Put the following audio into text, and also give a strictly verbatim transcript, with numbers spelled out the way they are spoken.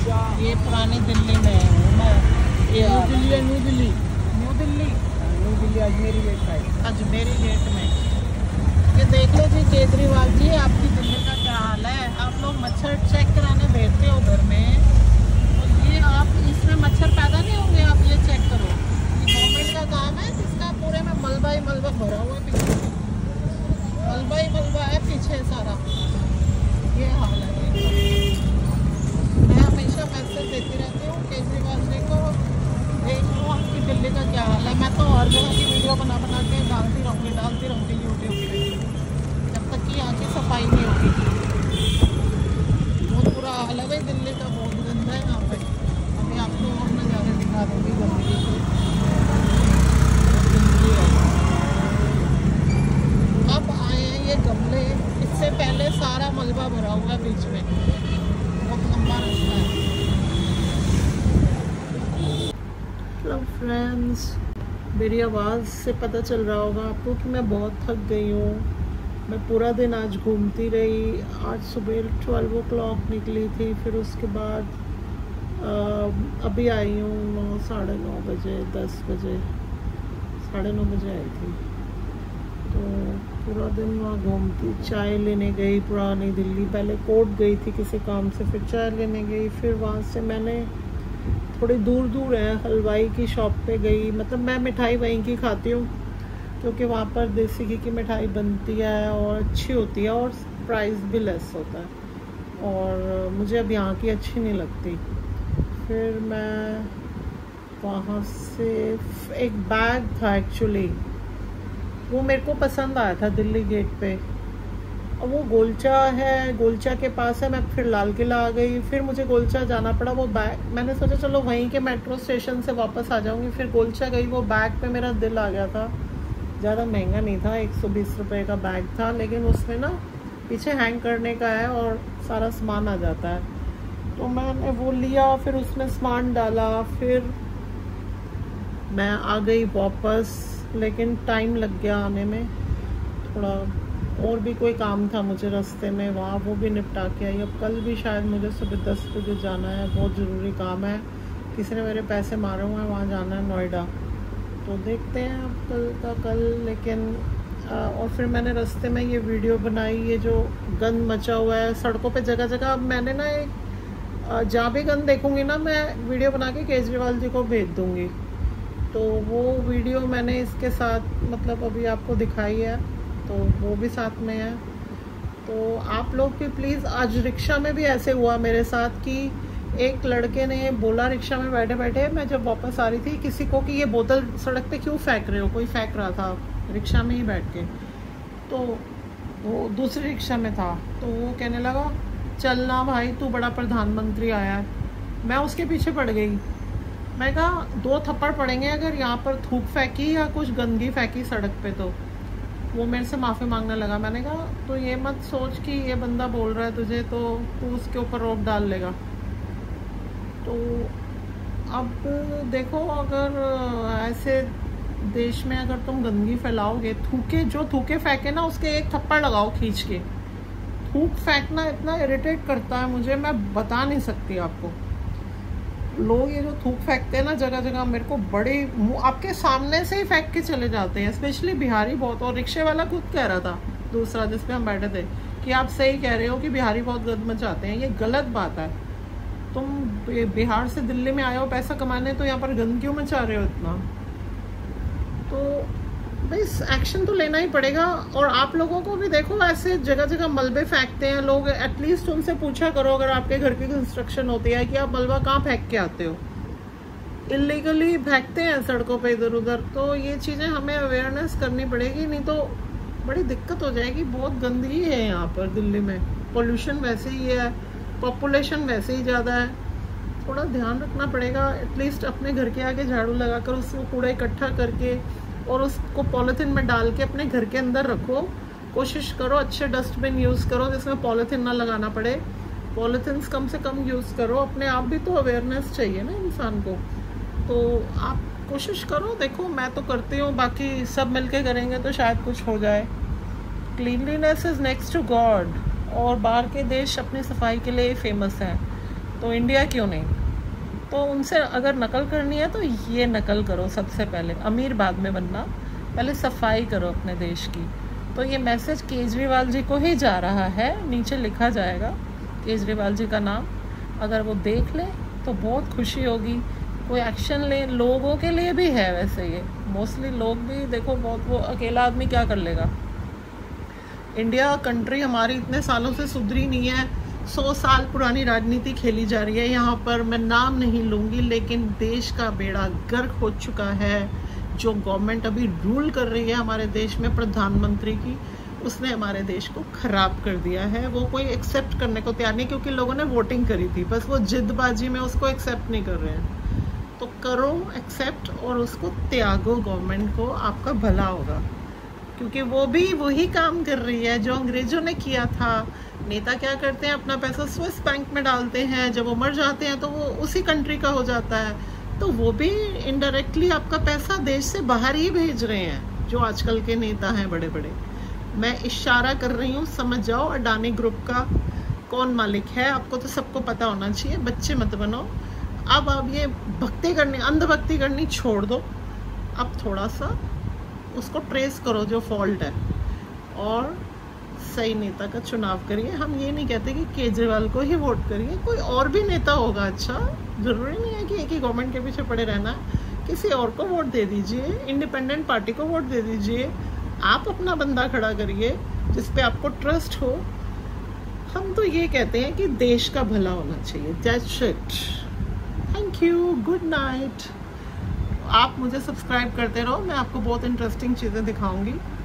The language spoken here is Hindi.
ये पुरानी दिल्ली में हूँ मैं। ये न्यू दिल्ली है, New Delhi, New Delhi New Delhi Ajmeri gate side. Ajmeri gate में। ये देख लो जी केजरीवाल जी, आपकी दिल्ली का क्या हाल है। आप लोग मच्छर चेक कराने भेजते हो घर में, तो ये आप इसमें मच्छर पैदा नहीं होंगे। आप ये चेक करो, ये गवर्नमेंट का काम है जिसका पूरे में मलबा ही मलबा भरा हुआ है, पीछे मलबा ही मलबा है पीछे सारा। ये हाल है। मैं हमेशा मैसेज देती रहती हूँ केजरीवाल जी को, देख लो आपकी दिल्ली का क्या हाल है। मैं तो हर जगह की वीडियो बना बना के डालती रहूँगी डालती रहूँगी यूट्यूब पे, जब तक कि यहाँ की सफाई नहीं होगी। बहुत बुरा हाल है भाई दिल्ली का, बहुत गंदा है यहाँ पे। अभी आपको और नज़ारे दिखा दूँगी गंदगी के। अब आए हैं ये गमले, इससे पहले सारा मलबा भरा हुआ है बीच में, बहुत लंबा रास्ता है। हेलो फ्रेंड्स, मेरी आवाज़ से पता चल रहा होगा आपको कि मैं बहुत थक गई हूँ। मैं पूरा दिन आज घूमती रही। आज सुबह ट्वेल्व ओ क्लॉक निकली थी, फिर उसके बाद आ, अभी आई हूँ नौ साढ़े नौ बजे दस बजे साढ़े नौ बजे आई थी। तो पूरा दिन वहाँ घूमती, चाय लेने गई पुरानी दिल्ली, पहले कोर्ट गई थी किसी काम से, फिर चाय लेने गई, फिर वहाँ से मैंने थोड़ी दूर दूर है हलवाई की शॉप पे गई। मतलब मैं मिठाई वहीं की खाती हूँ क्योंकि वहाँ पर देसी घी की मिठाई बनती है और अच्छी होती है और प्राइस भी लेस होता है, और मुझे अब यहाँ की अच्छी नहीं लगती। फिर मैं वहाँ से एक बैग था एक्चुअली, वो मेरे को पसंद आया था दिल्ली गेट पे, और वो गोलचा है, गोलचा के पास है। मैं फिर लाल किला आ गई, फिर मुझे गोलचा जाना पड़ा। वो बैग मैंने सोचा चलो वहीं के मेट्रो स्टेशन से वापस आ जाऊंगी, फिर गोलचा गई। वो बैग पे मेरा दिल आ गया था, ज़्यादा महंगा नहीं था, एक सौ बीस रुपये का बैग था, लेकिन उसमें ना पीछे हैंग करने का है और सारा सामान आ जाता है। तो मैंने वो लिया, फिर उसमें सामान डाला, फिर मैं आ गई वापस, लेकिन टाइम लग गया आने में थोड़ा, और भी कोई काम था मुझे रास्ते में वहाँ, वो भी निपटा के आई। अब कल भी शायद मुझे सुबह दस बजे जाना है, बहुत ज़रूरी काम है, किसी ने मेरे पैसे मारे हुए हैं, वहाँ जाना है नोएडा। तो देखते हैं अब कल का कल। लेकिन आ, और फिर मैंने रास्ते में ये वीडियो बनाई, ये जो गंद मचा हुआ है सड़कों पे जगह जगह। अब मैंने ना एक जहाँ भी गंद देखूँगी ना, मैं वीडियो बना के केजरीवाल जी को भेज दूँगी। तो वो वीडियो मैंने इसके साथ मतलब अभी आपको दिखाई है, तो वो भी साथ में है। तो आप लोग भी प्लीज़, आज रिक्शा में भी ऐसे हुआ मेरे साथ कि एक लड़के ने बोला रिक्शा में बैठे बैठे, मैं जब वापस आ रही थी, किसी को कि ये बोतल सड़क पे क्यों फेंक रहे हो, कोई फेंक रहा था रिक्शा में ही बैठ के। तो वो दूसरी रिक्शा में था, तो वो कहने लगा चलना भाई, तू बड़ा प्रधानमंत्री आया है। मैं उसके पीछे पड़ गई। मैं कहा दो थप्पड़ पड़ेंगे अगर यहाँ पर थूक फेंकी या कुछ गंदगी फेंकी सड़क पे। तो वो मेरे से माफ़ी मांगने लगा। मैंने कहा तो ये मत सोच कि ये बंदा बोल रहा है तुझे तो तू उसके ऊपर रोक डाल लेगा। तो अब देखो, अगर ऐसे देश में अगर तुम गंदगी फैलाओगे, थूके जो थूके फेंके ना उसके एक थप्पड़ लगाओ खींच के। थूक फेंकना इतना इरिटेट करता है मुझे, मैं बता नहीं सकती आपको। लोग ये जो थूक फेंकते हैं ना जगह जगह, मेरे को बड़े मुँह आपके सामने से ही फेंक के चले जाते हैं, स्पेशली बिहारी बहुत। और रिक्शे वाला खुद कह रहा था, दूसरा जिस पे हम बैठे थे, कि आप सही कह रहे हो कि बिहारी बहुत गंद मचाते हैं। ये गलत बात है। तुम बिहार से दिल्ली में आए हो पैसा कमाने, तो यहाँ पर गंद क्यों मचा रहे हो इतना? तो भाई एक्शन तो लेना ही पड़ेगा। और आप लोगों को भी देखो, ऐसे जगह जगह मलबे फेंकते हैं लोग। एटलीस्ट उनसे पूछा करो अगर आपके घर की कंस्ट्रक्शन होती है कि आप मलबा कहाँ फेंक के आते हो। इलीगली फेंकते हैं सड़कों पे इधर उधर। तो ये चीज़ें हमें अवेयरनेस करनी पड़ेगी, नहीं तो बड़ी दिक्कत हो जाएगी। बहुत गंदगी है यहाँ पर दिल्ली में, पोल्यूशन वैसे ही है, पॉपुलेशन वैसे ही ज़्यादा है। थोड़ा ध्यान रखना पड़ेगा। एटलीस्ट अपने घर के आगे झाड़ू लगाकर उसको कूड़ा इकट्ठा करके और उसको पॉलीथीन में डाल के अपने घर के अंदर रखो। कोशिश करो अच्छे डस्टबिन यूज़ करो जिसमें पॉलीथीन ना लगाना पड़े। पॉलीथीन्स कम से कम यूज़ करो। अपने आप भी तो अवेयरनेस चाहिए ना इंसान को, तो आप कोशिश करो। देखो मैं तो करती हूँ, बाकी सब मिलके करेंगे तो शायद कुछ हो जाए। Cleanliness is next to God. और बाहर के देश अपनी सफाई के लिए फेमस हैं। तो इंडिया क्यों नहीं? तो उनसे अगर नकल करनी है तो ये नकल करो सबसे पहले, अमीर बाद में बनना, पहले सफाई करो अपने देश की। तो ये मैसेज केजरीवाल जी को ही जा रहा है, नीचे लिखा जाएगा केजरीवाल जी का नाम, अगर वो देख ले तो बहुत खुशी होगी, कोई एक्शन ले। लोगों के लिए भी है वैसे, ये मोस्टली लोग भी देखो बहुत, वो अकेला आदमी क्या कर लेगा। इंडिया कंट्री हमारी इतने सालों से सुधरी नहीं है, सौ साल पुरानी राजनीति खेली जा रही है यहाँ पर। मैं नाम नहीं लूँगी, लेकिन देश का बेड़ा गर्क हो चुका है। जो गवर्नमेंट अभी रूल कर रही है हमारे देश में, प्रधानमंत्री की, उसने हमारे देश को खराब कर दिया है। वो कोई एक्सेप्ट करने को तैयार नहीं, क्योंकि लोगों ने वोटिंग करी थी, बस वो जिद्दबाजी में उसको एक्सेप्ट नहीं कर रहे हैं। तो करो एक्सेप्ट और उसको त्यागो, गवर्नमेंट को, आपका भला होगा। क्योंकि वो भी वही काम कर रही है जो अंग्रेजों ने किया था। नेता क्या करते हैं, अपना पैसा स्विस बैंक में डालते हैं, जब वो मर जाते हैं तो वो उसी कंट्री का हो जाता है। तो वो भी इनडायरेक्टली आपका पैसा देश से बाहर ही भेज रहे हैं, जो आजकल के नेता हैं बड़े बड़े। मैं इशारा कर रही हूँ, समझ जाओ अडानी ग्रुप का कौन मालिक है। आपको तो सबको पता होना चाहिए, बच्चे मत बनो। अब आप ये भक्ति करनी, अंधभक्ति करनी छोड़ दो। अब थोड़ा सा उसको ट्रेस करो जो फॉल्ट है, और सही नेता का चुनाव करिए। हम ये नहीं कहते कि केजरीवाल को ही वोट करिए, कोई और भी नेता होगा अच्छा, ज़रूरी नहीं है कि एक ही गवर्नमेंट के पीछे पड़े रहना है। किसी और को वोट दे दीजिए, इंडिपेंडेंट पार्टी को वोट दे दीजिए। आप अपना बंदा खड़ा करिए जिस पे आपको ट्रस्ट हो। हम तो ये कहते हैं कि देश का भला होना चाहिए। That's it. Thank you, good night. आप मुझे सब्सक्राइब करते रहो, मैं आपको बहुत इंटरेस्टिंग चीज़ें दिखाऊंगी।